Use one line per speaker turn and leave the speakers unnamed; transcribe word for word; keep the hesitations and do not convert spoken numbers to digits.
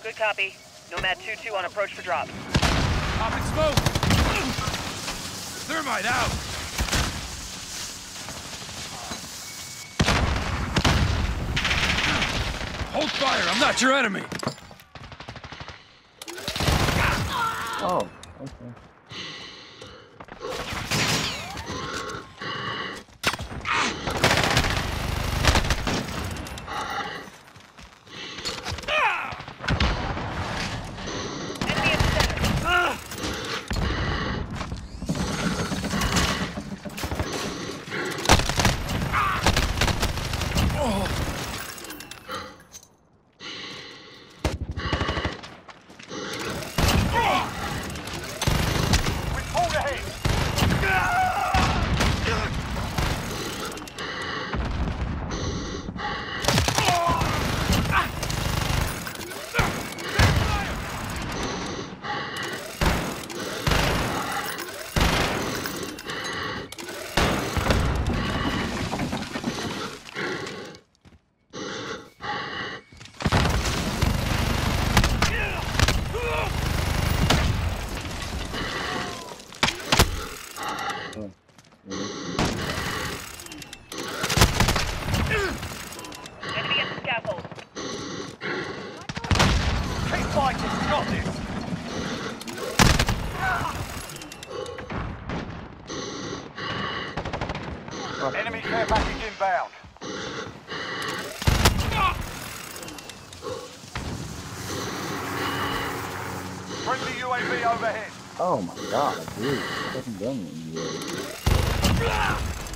Good copy. Nomad two two on approach for drop.
Popping smoke! Thermite out! Hold fire, I'm not your enemy!
Oh, okay.
Enemy in the center. Enemy at the scaffold.
Keep fighting, we got this! Enemy care package inbound. Friendly U A V overhead.
Oh my god, dude. Fucking gun in the